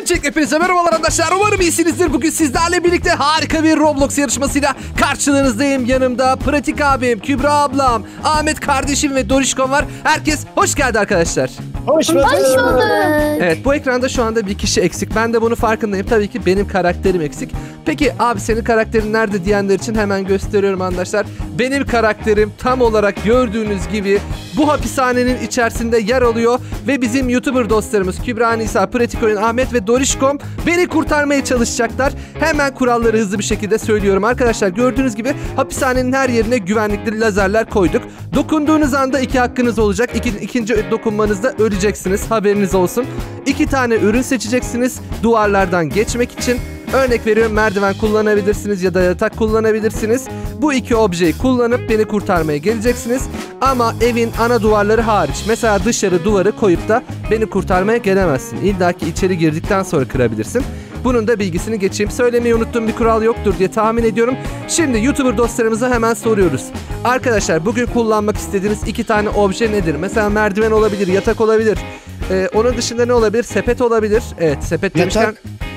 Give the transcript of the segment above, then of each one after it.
Öncelikle hepinize merhabalar arkadaşlar. Umarım iyisinizdir. Bugün sizlerle birlikte harika bir Roblox yarışmasıyla karşınızdayım. Yanımda Pratik abim, Kübra ablam, Ahmet kardeşim ve Dorişkom var. Herkes hoş geldi arkadaşlar. Hoş bulduk. Evet, bu ekranda şu anda bir kişi eksik. Ben de bunun farkındayım. Tabii ki benim karakterim eksik. Peki abi senin karakterin nerede diyenler için hemen gösteriyorum arkadaşlar. Benim karakterim tam olarak gördüğünüz gibi bu hapishanenin içerisinde yer alıyor ve bizim YouTuber dostlarımız Kübra Nisa, Pratik Oyun, Ahmet ve Dorişkom beni kurtarmaya çalışacaklar. Hemen kuralları hızlı bir şekilde söylüyorum arkadaşlar. Gördüğünüz gibi hapishanenin her yerine güvenlikli lazerler koyduk. Dokunduğunuz anda 2 hakkınız olacak. İkinci dokunmanızda öleceksiniz. Haberiniz olsun. 2 tane ürün seçeceksiniz duvarlardan geçmek için. Örnek veriyorum, merdiven kullanabilirsiniz ya da yatak kullanabilirsiniz. Bu 2 objeyi kullanıp beni kurtarmaya geleceksiniz. Ama evin ana duvarları hariç. Mesela dışarı duvarı koyup da beni kurtarmaya gelemezsin. İlla ki içeri girdikten sonra kırabilirsin. Bunun da bilgisini geçeyim. Söylemeyi unuttuğum bir kural yoktur diye tahmin ediyorum. Şimdi YouTuber dostlarımıza hemen soruyoruz. Arkadaşlar bugün kullanmak istediğiniz 2 tane obje nedir? Mesela merdiven olabilir, yatak olabilir. Onun dışında ne olabilir? Sepet olabilir. Evet, sepet demişken...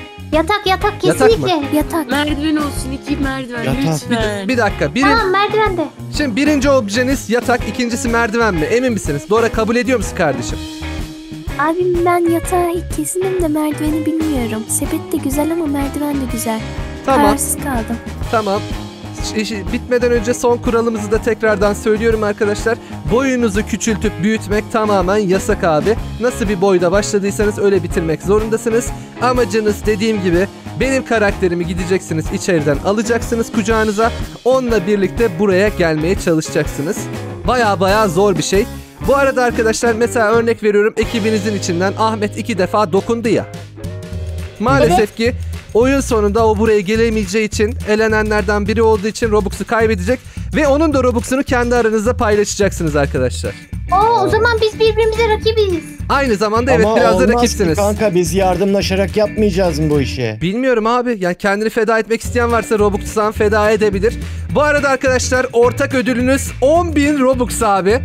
Yatak kesinlikle. Yatak. Merdiven olsun, 2 merdiven Yatak. lütfen. Bir dakika. Tamam, merdiven de. Şimdi birinci objeniz yatak, ikincisi merdiven mi? Emin misiniz? Dora kabul ediyor musun kardeşim? Abim ben yatağa kesinim de merdiveni bilmiyorum. Sepet de güzel ama merdiven de güzel. Tamam. Kararsız kaldım. Tamam. Bitmeden önce son kuralımızı da tekrardan söylüyorum arkadaşlar. Boyunuzu küçültüp büyütmek tamamen yasak abi. Nasıl bir boyda başladıysanız öyle bitirmek zorundasınız. Amacınız dediğim gibi benim karakterimi gideceksiniz içeriden alacaksınız kucağınıza. Onunla birlikte buraya gelmeye çalışacaksınız. Baya zor bir şey. Bu arada arkadaşlar mesela örnek veriyorum, ekibinizin içinden Ahmet 2 defa dokundu ya. Maalesef ki oyun sonunda o buraya gelemeyeceği için, elenenlerden biri olduğu için Robux'u kaybedecek ve onun da Robux'unu kendi aranızda paylaşacaksınız arkadaşlar. O zaman biz birbirimize rakibiz. Aynı zamanda Ama evet biraz da olmaz rakipsiniz. ki kanka, biz yardımlaşarak yapmayacağız mı bu işi? Bilmiyorum abi. Yani kendini feda etmek isteyen varsa Robux'tan feda edebilir. Bu arada arkadaşlar ortak ödülünüz 10.000 Robux abi.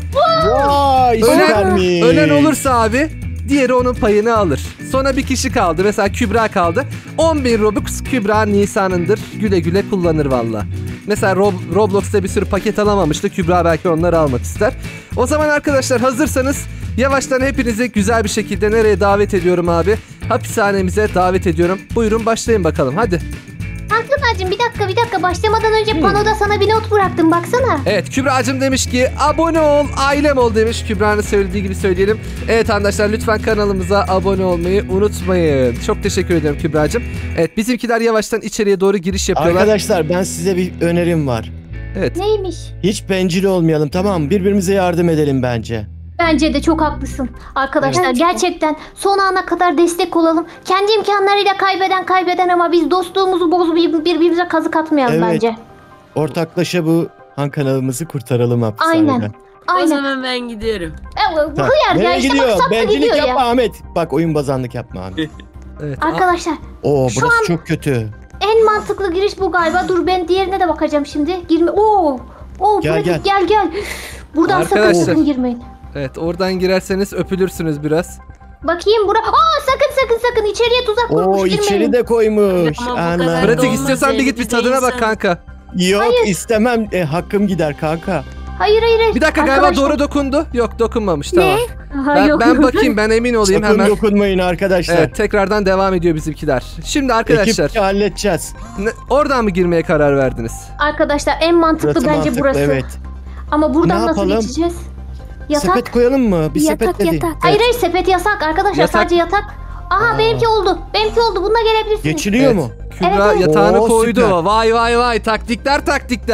Vay süpermiş. Ölen olursa abi diğeri onun payını alır. Sonra bir kişi kaldı. Mesela Kübra kaldı. 10.000 Robux Kübra Nisa'nındır. Güle güle kullanır valla. Mesela Roblox'ta bir sürü paket alamamıştı. Kübra belki onları almak ister. O zaman arkadaşlar hazırsanız yavaştan hepinizi güzel bir şekilde nereye davet ediyorum abi? Hapishanemize davet ediyorum. Buyurun başlayın bakalım hadi. Haklımacığım, bir dakika başlamadan önce panoda sana bir not bıraktım, baksana. Evet, Kübra'cığım demiş ki abone ol, ailem ol demiş. Kübra'nın söylediği gibi söyleyelim. Evet arkadaşlar lütfen kanalımıza abone olmayı unutmayın. Çok teşekkür ederim Kübra'cığım. Evet, bizimkiler yavaştan içeriye doğru giriş yapıyorlar. Arkadaşlar ben size bir önerim var. Evet. Neymiş? Hiç bencil olmayalım, tamam mı? Birbirimize yardım edelim bence. Bence de çok haklısın. Arkadaşlar Evet. gerçekten son ana kadar destek olalım. Kendi imkanlarıyla kaybeden ama biz dostluğumuzu bozup birbirimize kazık atmayalım Evet. bence. Ortaklaşa bu Han kanalımızı kurtaralım hapishaneden. Aynen. O Aynen. zaman ben gidiyorum. Tamam. Hıyar ya, Nereye işte gidiyor? bak sapla Bencillik gidiyor yapma ya. Ahmet. Bak oyun bazanlık yapma Ahmet. Evet. Arkadaşlar Oo Şu burası an- çok kötü. en mantıklı giriş bu galiba. Dur, ben diğerine de bakacağım şimdi. Girme. Gel, Pratik, gel. Buradan Arkadaşlar. sakın girmeyin. Evet, oradan girerseniz öpülürsünüz biraz. Bakayım sakın içeriye tuzak kurmuş, Oo girmeyin. içeri de koymuş. Ama bu Ana. kadar Pratik olmaz istiyorsan bir yani, git bir biz de tadına bak insan. kanka. Yok istemem. Hakkım gider kanka. Hayır. Bir dakika, galiba Arkadaşlar- doğru dokundu. Yok, dokunmamış, tamam. Aha, Ben, yok. ben bakayım, ben emin olayım Sakın hemen. dokunmayın arkadaşlar. Evet, tekrardan devam ediyor bizimkiler. Şimdi arkadaşlar Ekipçe halledeceğiz. oradan mı girmeye karar verdiniz? Arkadaşlar en mantıklı bence mantıklı, burası. Evet. Ama buradan Ne nasıl yapalım? geçeceğiz? Yatak. Sepet koyalım mı? Bir Yatak, sepetle değil. yatak. Hayır, sepet yasak arkadaşlar, Yatak. sadece yatak. Aha, benimki oldu. Bununla gelebilirsiniz. Geçiliyor Evet. mu? Kübra Evet. yatağını Oo, koydu. süper. Vay taktikler.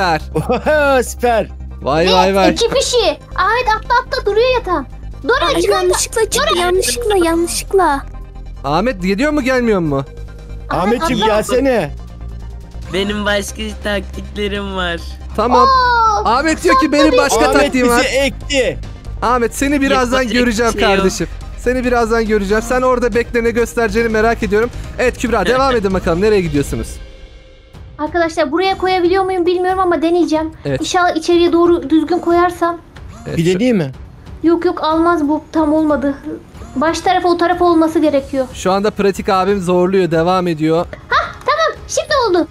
Süper. Vay. İki kişi. Ahmet atla duruyor yatağın. Dora Ay, çıkar. yanlışlıkla. Ahmet geliyor mu gelmiyor mu? Ahmetciğim atla. gelsene. Benim başka taktiklerim var. Tamam. Ahmet diyor ki benim başka Ahmet taktiğim bizi var. ekti. Ahmet seni birazdan Yapacak göreceğim bir şey yok. kardeşim. Seni birazdan göreceğim. Sen orada bekle, ne göstereceğini merak ediyorum. Evet Kübra, devam edin bakalım. Nereye gidiyorsunuz? Arkadaşlar buraya koyabiliyor muyum bilmiyorum ama deneyeceğim. Evet. İnşallah içeriye doğru düzgün koyarsam. Evet, Bir de değil mi? Yok almaz, bu tam olmadı. Baş tarafı o tarafa olması gerekiyor. Şu anda pratik abim zorluyor, devam ediyor. Şimdi oldu.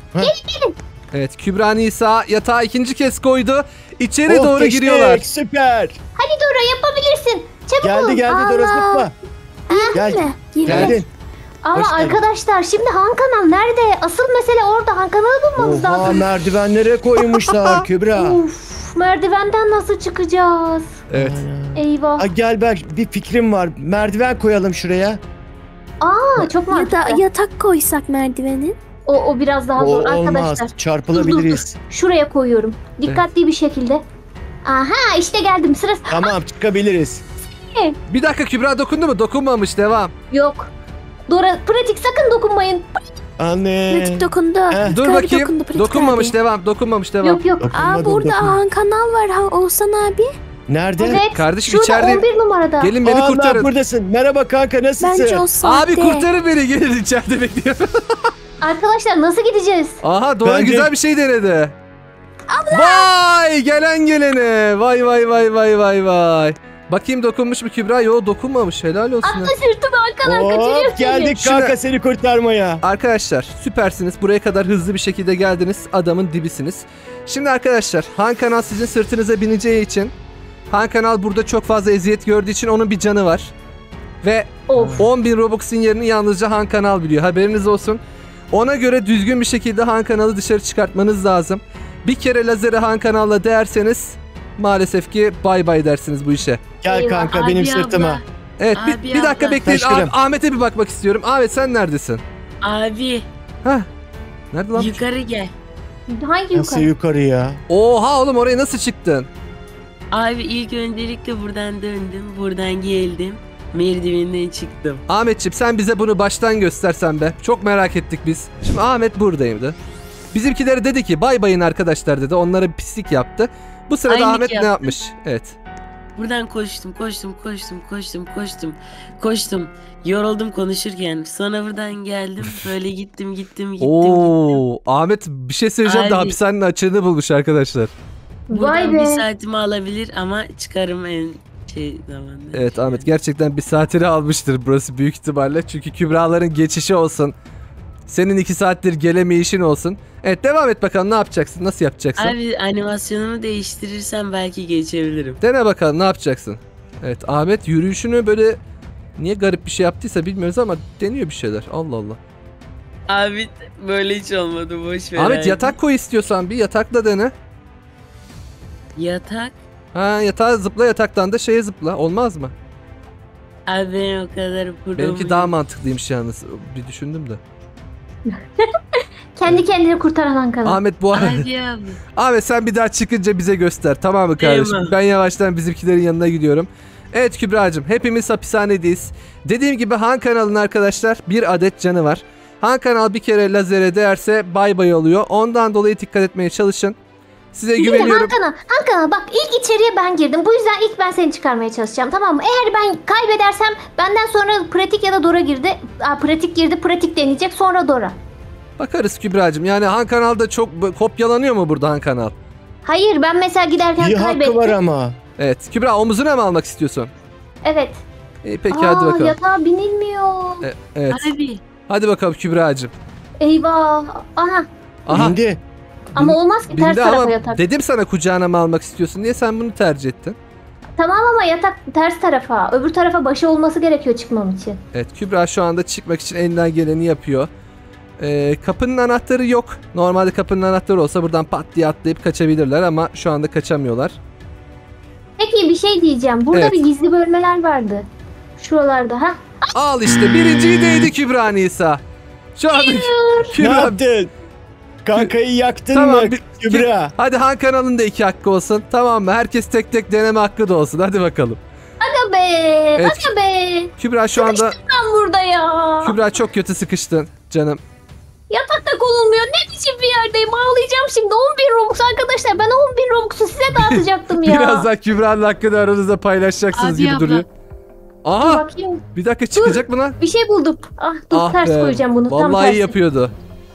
Evet, Kübra Nisa yatağı ikinci kez koydu. İçeri Oh, doğru geçtik, giriyorlar. Süper. Hadi Dora yapabilirsin. Çabuk ol. Geldi Dora zıpla. Gel. Mi? Girdim. Geldin. Ama Hoş geldin. arkadaşlar şimdi Han Kanal nerede? Asıl mesele orada. Han Kanal'ı bulmamız Oha, lazım. merdivenlere koymuşlar Kübra. Uf, merdivenden nasıl çıkacağız? Evet. Eyvah. Aa, gel bir fikrim var. Merdiven koyalım şuraya. Aa, çok Ya mantıklı. da yatak koysak merdivenin. O biraz daha zor Olmaz. arkadaşlar. Çarpılabiliriz. Şuraya koyuyorum. Dikkatli bir şekilde. Aha işte geldim sırası. Tamam, çıkabiliriz. Bir dakika, Kübra dokundu mu? Dokunmamış, devam. Yok. Dora pratik sakın dokunmayın. Anne. Pratik dokundu. Dur Abi bakayım. dokundu, pratik Dokunmamış, abi. devam. Dokunmamış, devam. Yok. Aa burada Han Kanal var Oğuzhan abi. Nerede? Evet. Kardeşim Şurada içeride. 11 numarada. Gelin beni Allah, kurtarın. buradasın. Merhaba kanka, nasılsın? Bence o saatte. Abi kurtarın beni, gelin içeride bekliyorum. Arkadaşlar nasıl gideceğiz? Aha, Dora Bence- güzel bir şey denedi. Vay, gelen gelene. Vay. Bakayım dokunmuş mu Kübra? Yo, dokunmamış, helal olsun. Atla sırtıma arkadan kaçırıyor Hop, seni. geldik Şimdi- kanka seni kurtarmaya. Arkadaşlar süpersiniz. Buraya kadar hızlı bir şekilde geldiniz. Adamın dibisiniz. Şimdi arkadaşlar, Han Kanal sizin sırtınıza bineceği için, Han Kanal burada çok fazla eziyet gördüğü için onun bir canı var. Ve Of. 10.000 Robux'un yerini yalnızca Han Kanal biliyor. Haberiniz olsun. Ona göre düzgün bir şekilde Han Kanal'ı dışarı çıkartmanız lazım. Bir kere lazeri Han Kanal'la değerseniz maalesef ki bay bay dersiniz bu işe. Gel Eyvah, kanka Abi benim abla. sırtıma. Evet, Abi bir dakika abla. bekleyin. Taşkınım. Ahmet'e bir bakmak istiyorum. Ahmet, sen neredesin? Abi Hah. Nerede lan? yukarı gel. Hangi Nasıl yukarı? yukarı ya? Oha oğlum, oraya nasıl çıktın? Abi ilk öncelikle buradan döndüm. Buradan geldim. Merdivenden çıktım. Ahmetciğim, sen bize bunu baştan göstersen be. Çok merak ettik biz. Şimdi Ahmet buradaydı. Bizimkileri dedi ki bay bayın arkadaşlar dedi. Onlara bir pislik yaptı. Bu sırada Aynı Ahmet ne yaptı. yapmış? Evet. Buradan koştum. Yoruldum konuşurken. Sonra buradan geldim. Böyle gittim. Oo, Ahmet bir şey söyleyeceğim de Abi. hapishanenin açığını bulmuş arkadaşlar. Buradan Vay bir be. saatimi alabilir ama çıkarım en zamanda. Evet Ahmet, gerçekten bir saatini almıştır burası büyük ihtimalle. Çünkü Kübraların geçişi olsun. Senin 2 saattir gelemeyişin olsun. Evet, devam et bakalım, ne yapacaksın? Nasıl yapacaksın? Abi animasyonumu değiştirirsem belki geçebilirim. Dene bakalım, ne yapacaksın? Evet, Ahmet yürüyüşünü böyle niye garip bir şey yaptıysa bilmiyoruz ama deniyor bir şeyler. Allah Allah. Abi böyle hiç olmadı, boş ver. Ahmet abi. yatak koy istiyorsan, bir yatakla dene. Yatak. Ha, yatağa zıpla, yataktan da şeye zıpla. Olmaz mı? Abi ben o kadar pro Benimki daha mantıklıymış yalnız. Bir düşündüm de. Kendi kendini kurtaran Han Kanal. Ahmet bu arada. Hadi abi. Ahmet sen bir daha çıkınca bize göster. Tamam mı kardeşim? Eyvallah. Ben yavaştan bizimkilerin yanına gidiyorum. Evet Kübra'cığım, hepimiz hapishanedeyiz. Dediğim gibi Han Kanal'ın arkadaşlar bir adet canı var. Han Kanal bir kere lazere değerse bay bay oluyor. Ondan dolayı dikkat etmeye çalışın. Size Şimdi güveniyorum. Han Kanal bak, ilk içeriye ben girdim. Bu yüzden ilk ben seni çıkarmaya çalışacağım, tamam mı? Eğer ben kaybedersem benden sonra pratik ya da Dora girdi. Pratik girdi, pratik deneyecek, sonra Dora. Bakarız Kübra'cığım. Yani Han Kanal'da çok kopyalanıyor mu burada Han Kanal? Hayır, ben mesela giderken İyi hakkı kaybettim. var ama. Evet. Kübra, omuzuna mı almak istiyorsun? Evet. İyi, peki hadi bakalım. Yatağa binilmiyor. Evet. Abi. Hadi bakalım Kübra'cığım. Eyvah. Aha. Aha. İndi. Ama olmaz ki, ters Bindi tarafa ama yatak. dedim sana kucağına mı almak istiyorsun diye, sen bunu tercih ettin. Tamam ama yatak ters tarafa. Öbür tarafa başı olması gerekiyor çıkmam için. Evet, Kübra şu anda çıkmak için elinden geleni yapıyor. Kapının anahtarı yok. Normalde kapının anahtarı olsa buradan pat diye atlayıp kaçabilirler ama şu anda kaçamıyorlar. Peki bir şey diyeceğim. Burada Evet. bir gizli bölmeler vardı. Şuralarda ha. Al işte, birinciyi değdi Kübra Nisa. Şu anda Ne Kübra... yaptın? Kankayı yaktın Tamam, mı bir- Kübra? Hadi Han Kanal'ın da 2 hakkı olsun. Tamam mı? Herkes tek tek deneme hakkı da olsun. Hadi bakalım. Aga be. Evet. Aga be. Kübra şu anda... Ben burada ya. Kübra çok kötü sıkıştın canım. Yatakta konulmuyor. Ne biçim bir yerdeyim? Ağlayacağım şimdi. 11 Robux arkadaşlar. Ben 11 Robux'u size dağıtacaktım ya. Birazdan Kübra'nın hakkını aranızda paylaşacaksınız Abi gibi abla. duruyor. Dur Aha! bakayım. Bir dakika, çıkacak mı lan? Bir şey buldum. Dur Ah ters be, koyacağım bunu. Tam Vallahi tersi. iyi yapıyordu.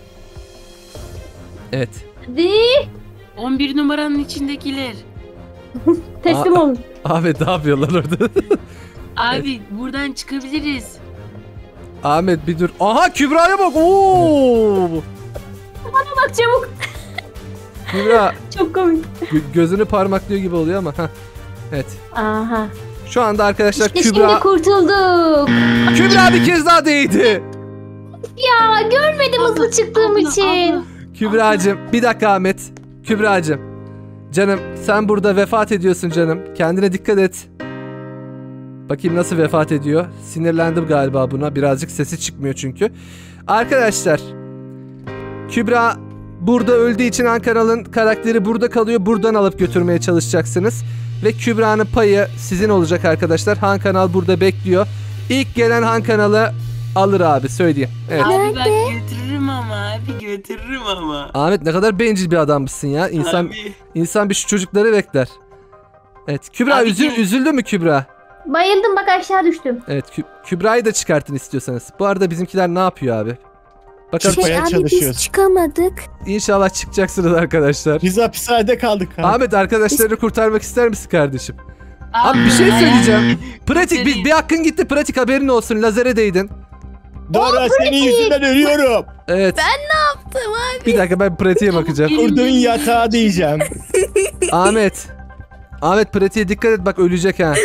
Evet. Hadi. 11 numaranın içindekiler. Teslim olun. Ahmet ne yapıyorlar orada? Abi buradan çıkabiliriz. Ahmet bir dur. Aha Kübra'ya bak. Oo! Bak çabuk. Kübra Çok komik. gözünü parmaklıyor gibi oluyor ama. Heh. Evet. Aha. Şu anda arkadaşlar İşte Kübra şimdi kurtulduk. Kübra bir kez daha değdi. Ya görmedim hızlı çıktığım Abla, için. abla. Kübra'cığım bir dakika Ahmet. Kübra'cığım. Canım sen burada vefat ediyorsun canım. Kendine dikkat et. Bakayım nasıl vefat ediyor. Sinirlendim galiba buna. Birazcık sesi çıkmıyor çünkü. Arkadaşlar. Kübra burada öldüğü için Han kanalın karakteri burada kalıyor. Buradan alıp götürmeye çalışacaksınız. Ve Kübra'nın payı sizin olacak arkadaşlar. Han kanal burada bekliyor. İlk gelen Han kanalı alır abi söyleyeyim. Evet. Abi bak götürürüm ama abi götürürüm ama. Ahmet ne kadar bencil bir adammışsın ya. Abi. İnsan bir şu çocukları bekler. Evet. Kübra Abi üzüldü mü Kübra? Bayıldım bak aşağı düştüm. Evet. Kübra'yı da çıkartın istiyorsanız. Bu arada bizimkiler ne yapıyor abi? Bakalım. Çıkmaya abi çalışıyoruz. biz çıkamadık. İnşallah çıkacaksınız arkadaşlar. Biz hapishanede kaldık. Ha. Ahmet arkadaşlarını kurtarmak ister misin kardeşim? Abi bir şey söyleyeceğim. Pratik bir hakkın gitti. Pratik haberin olsun. Lazere değdin. Dora senin yüzünden ölüyorum. Evet. Yaptım abi. Bir dakika ben pratiğe bakacağım. Kurduğun yatağa diyeceğim. Ahmet. Ahmet pratiğe dikkat et bak ölecek ha.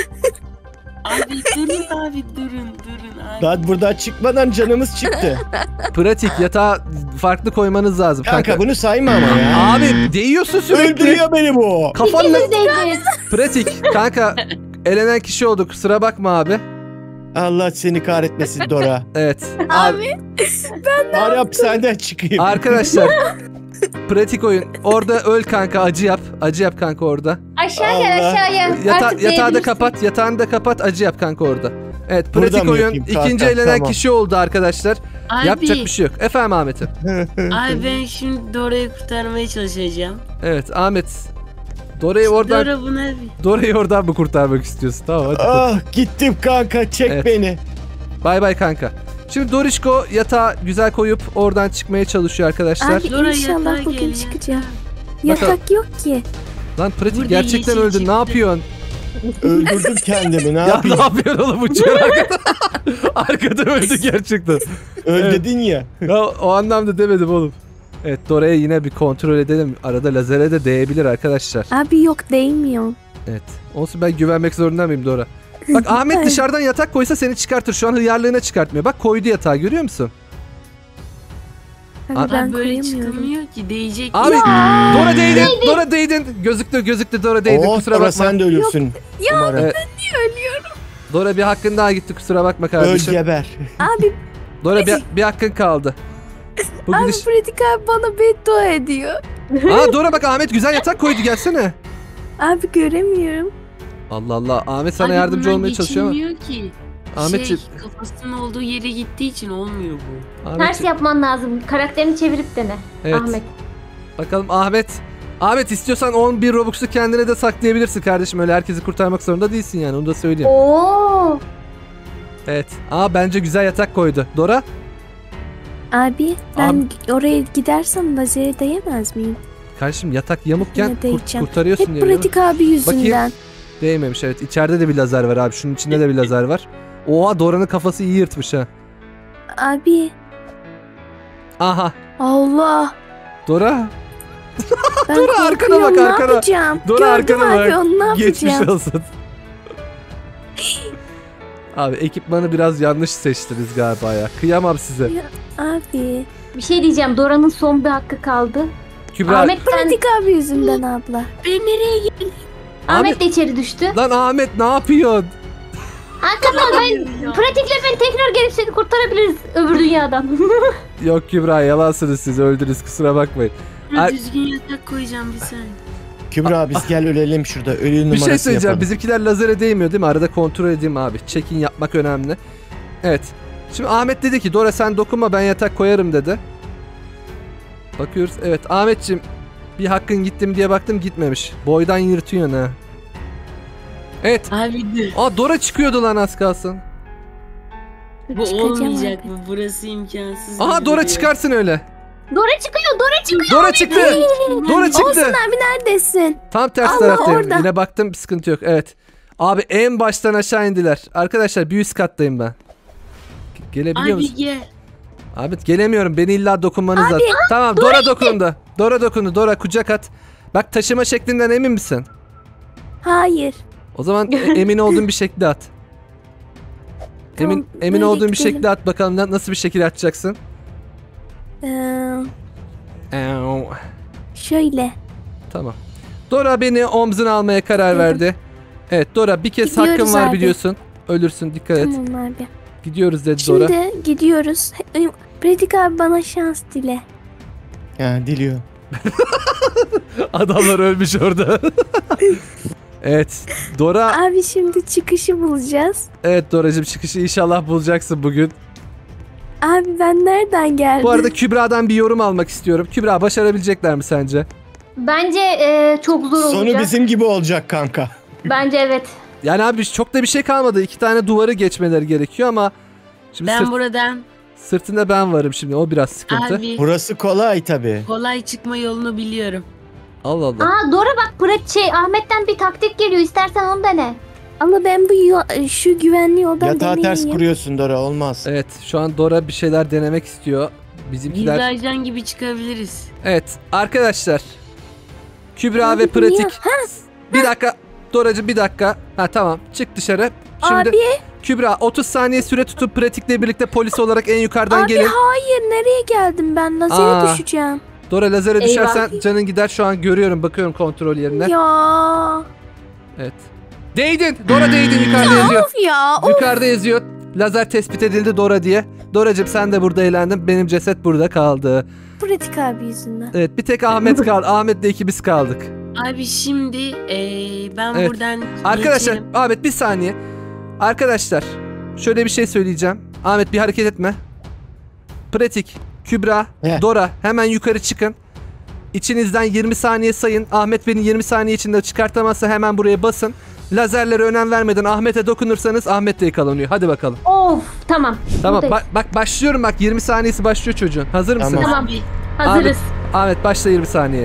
Abi durun abi durun abi. Daha buradan çıkmadan canımız çıktı. Pratik yatağa farklı koymanız lazım kanka. Kanka bunu sayma ama ya. Abi değiyorsun sürekli. Öldürüyor beni bu. Kafanla. Değdiniz. Pratik kanka. Elenen kişi oldu kusura bakma abi. Allah seni kahretmesin Dora. Evet. Abi Bari hapishaneden çıkayım. Arkadaşlar. Pratik oyun. Orada öl kanka acı yap. Acı yap kanka orada. Aşağı gel Allah. aşağıya. Artık Yatağı da değebilirsin. kapat. Yatağını da kapat. Acı yap kanka orada. Evet Buradan pratik mı oyun. yapayım kanka? İkinci elenen Tamam. kişi oldu arkadaşlar. Abi, Yapacak bir şey yok. Efendim Ahmet'im. abi ben şimdi Dora'yı kurtarmaya çalışacağım. Evet Ahmet. Dora'yı oradan Dora buna bir... Dora'yı oradan mı kurtarmak istiyorsun? Tamam hadi. Ah gittim kanka çek Evet. beni. Bay bay kanka. Şimdi Dorişko yatağı güzel koyup oradan çıkmaya çalışıyor arkadaşlar. abi Dora inşallah yatağa bugün gel, çıkacağım. Bakalım. Yatak yok ki. Lan pratik Burada gerçekten yeşil öldün. çıktı. Ne yapıyorsun? Öldürdüm kendimi ne Ya ne yapayım? yapıyorsun oğlum uçuyor arkada. Arkada öldü gerçekten. Öl Evet. dedin ya. Ya o anlamda demedim oğlum. Evet Dora'ya yine bir kontrol edelim. Arada lazere de değebilir arkadaşlar. Abi yok değmiyor. Evet. Olsun ben güvenmek zorunda mıyım Dora? Bak Ahmet Evet. dışarıdan yatak koysa seni çıkartır. Şu an hıyarlığına çıkartmıyor. Bak koydu yatağı görüyor musun? Abi Abi ben Abi böyle koyamıyorum. çıkamıyor ki değecek. Abi Dora değdin. Dora değdin. Gözüktü Dora değdin. Oh Kusura Dora bakma. sen de ölürsün. Umarım. Evet. Dora bir hakkın daha gitti. Kusura bakma Öl kardeşim. geber. Abi, Dora bir hakkın kaldı. Bu abi gidiş... Pratik abi bana beddua ediyor. Aa Dora bak Ahmet güzel yatak koydu gelsene. Abi göremiyorum. Allah Allah Ahmet sana Abi yardımcı bundan olmaya çalışıyor ama. geçilmiyor ki. Ahmetciğim. Kafasının olduğu yere gittiği için olmuyor bu. Ters Ahmetciğim, yapman lazım. Karakterini çevirip dene. evet. Ahmet. Bakalım Ahmet. Ahmet istiyorsan 11 Robux'u kendine de saklayabilirsin kardeşim. Öyle herkesi kurtarmak zorunda değilsin yani onu da söyleyeyim. Oo. Evet. Aa bence güzel yatak koydu. Dora? Abi ben oraya gidersem lazere değemez miyim? Kardeşim yatak yamukken Yine değeceğim. kurtarıyorsun Hep diye. biliyorum. Pratik abi yüzünden. Değmemiş evet. İçeride de bir lazer var abi. Şunun içinde de bir lazer var. Oha Dora'nın kafası iyi yırtmış ha. Abi Aha. Allah. Dora. Ben Dora, arkana korkuyorum, bak, ne arkana. yapacağım? Dora Gördüm arkana abi bak. onu ne Geçmiş yapacağım? olsun. Abi ekipmanı biraz yanlış seçtiniz galiba ya. Kıyamam size. Abi. Bir şey diyeceğim. Dora'nın son bir hakkı kaldı. Kübra. Ahmet sen... Pratik abi yüzünden abla. Ben nereye gittim? Ahmet de içeri düştü. Lan Ahmet ne yapıyorsun? Hakikaten ben pratikle ben tekrar gelip seni kurtarabiliriz öbür dünyadan. Yok Kübra yalansınız siz öldünüz kusura bakmayın. Buraya Ay- düzgün yatak koyacağım bir saniye. Kübra biz gel ölelim şurada. Ölü numarası Bir şey söyleyeceğim. yapalım. Bizimkiler lazere değmiyor değil mi? Arada kontrol edeyim abi. Check-in yapmak önemli. Evet. Şimdi Ahmet dedi ki Dora sen dokunma ben yatak koyarım dedi. Bakıyoruz. Evet Ahmetciğim bir hakkın gittim diye baktım gitmemiş. Boydan yırtıyorsun ha. Evet. Abi dur. Aa Dora çıkıyordu lan az kalsın. Bu Çıkacağım olmayacak abi. bu. Burası imkansız. Aha bir Dora durum. çıkarsın öyle. Dora çıkıyor, Dora çıkıyor. Dora çıktı. Dora çıktı. Olsun abi neredesin? Tam ters Allah taraftayım. orada. Yine baktım sıkıntı yok. Evet. Abi en baştan aşağı indiler. Arkadaşlar bir üst kattayım ben. Gelebiliyor musun? Abi gel. Abi gelemiyorum. Beni illa dokunmanız lazım. Tamam Dora dokundu. Dora dokundu. Dora kucak at. Bak taşıma şeklinden emin misin? Hayır. O zaman emin olduğun bir şekilde at. Tamam, Emin böyle olduğun bir gidelim. şekilde at bakalım nasıl bir şekilde atacaksın. Şöyle. Tamam. Dora beni omzuna almaya karar verdi. Evet Dora bir kez Gidiyoruz hakkın var abi. biliyorsun. Ölürsün dikkat et. Tamam abi. Gidiyoruz dedi Dora. Şimdi gidiyoruz. Pratik abi bana şans dile. Ya diliyor. Adamlar ölmüş orada. Evet Dora. Abi şimdi çıkışı bulacağız. Evet Doracığım çıkışı inşallah bulacaksın bugün. Abi ben nereden geldim? Bu arada Kübra'dan bir yorum almak istiyorum. Kübra başarabilecekler mi sence? Bence çok zor olacak. Sonu bizim gibi olacak kanka. Bence evet. Yani abi çok da bir şey kalmadı. 2 tane duvarı geçmeleri gerekiyor ama şimdi Ben buradan sırtında ben varım şimdi. O biraz sıkıntı. abi Burası kolay tabii. kolay çıkma yolunu biliyorum. Allah Allah. Aa Dora bak Ahmet'ten bir taktik geliyor. İstersen onu dene. Ama ben şu güvenli odan Yatağı ters deneyeyim. kuruyorsun Dora, olmaz. Evet şu an Dora bir şeyler denemek istiyor. Bizimkiler. Gizli ajan gibi çıkabiliriz. Evet arkadaşlar. Kübra Abi ve bu niye- Pratik. Bir dakika. Doracığım bir dakika. Ha tamam çık dışarı. Şimdi Abi, Kübra 30 saniye süre tutup Pratik'le birlikte polis olarak en yukarıdan abi gelin. hayır, nereye geldim ben? Lazere Aa. düşeceğim. Dora lazere Eyvah. düşersen canın gider şu an görüyorum bakıyorum kontrol yerine. Ya. Evet. Değdin. Dora değdin yukarıda yazıyor. Of ya. Of. Yukarıda yazıyor. Lazer tespit edildi Dora diye. Doracığım sen de burada eğlendin. Benim ceset burada kaldı. Pratik abi yüzünden. Evet bir tek Ahmet kaldı. Ahmet'le ikimiz kaldık. Abi şimdi ben Evet. buradan Arkadaşlar geçerim. Ahmet bir saniye. Arkadaşlar şöyle bir şey söyleyeceğim. Ahmet bir hareket etme. Pratik, Kübra, He. Dora hemen yukarı çıkın. İçinizden 20 saniye sayın. Ahmet beni 20 saniye içinde çıkartamazsa hemen buraya basın. Lazerlere önem vermeden Ahmet'e dokunursanız Ahmet de yakalanıyor. Hadi bakalım. Of tamam. Tamam Buradayız. bak başlıyorum bak 20 saniyesi başlıyor çocuğun. Hazır mısınız? Tamam. Abi Hazırız. Ahmet başla 20 saniye.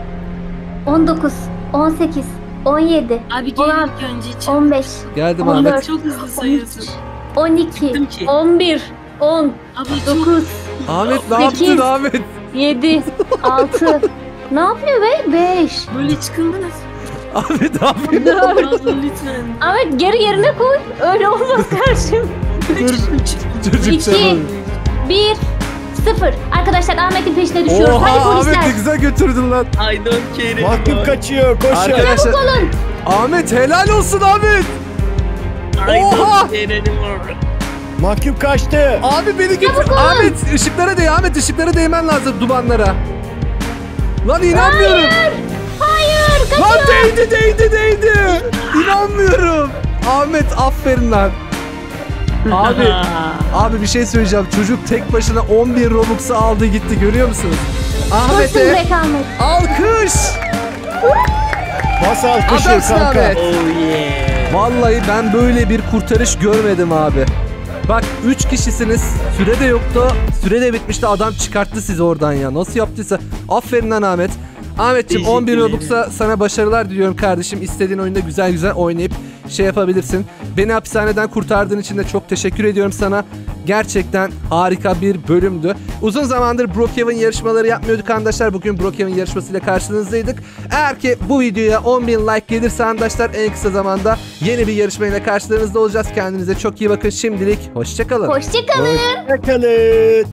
19, 18, 17, abi gel 16, ilk önce çık. 15, Geldim 14. Ahmet. Çok hızlı sayıyorsun. 12, Bıktım ki. 11, 10, Abi çok 9, Ahmet ne Sekiz. yaptın Ahmet? 7, 6. Ne yapıyor be? 5. böyle çıkılmaz. Ahmet ne yapıyorsun? 4. Abla lütfen. Ahmet geri yerine koy. Öyle olmaz karşım. Çocuk 2, çabuk. 1, 0. Arkadaşlar Ahmet'in peşine düşüyoruz. Hadi Oha Ahmet polisler. ne güzel götürdün lan. I don't care. Mahkum kaçıyor, koşun. Arkadaşlar Olun. Ahmet helal olsun Ahmet. I Oha! don't care anymore. Mahkum kaçtı. Abi beni götür. Ahmet ışıklara değ. Ahmet ışıklara değmen lazım dumanlara. Lan inanmıyorum. Hayır. Kaç. Lan değdi. İnanmıyorum. Ahmet aferin lan. Abi bir şey söyleyeceğim. Çocuk tek başına 11 Robux'u aldı gitti görüyor musunuz? Dostum Ahmet'e be Ahmet. alkış. Bas alkışı Adamsın kanka. Ahmet. Oh yeah. Vallahi ben böyle bir kurtarış görmedim abi. Bak 3 kişisiniz. Süre de yoktu. Süre de bitmişti. Adam çıkarttı sizi oradan ya. Nasıl yaptıysa. Aferin lan Ahmet. Ahmetciğim Teşekkür 11 ederim. Robux'a sana başarılar diliyorum kardeşim. İstediğin oyunda güzel oynayıp şey yapabilirsin. Beni hapishaneden kurtardığın için de çok teşekkür ediyorum sana. Gerçekten harika bir bölümdü. Uzun zamandır Brookhaven yarışmaları yapmıyorduk arkadaşlar. Bugün Brookhaven yarışmasıyla karşınızdaydık. Eğer ki bu videoya 10.000 like gelirse arkadaşlar en kısa zamanda yeni bir yarışmayla karşılarınızda olacağız. Kendinize çok iyi bakın. Şimdilik hoşçakalın. Hoşçakalın. Bakalım.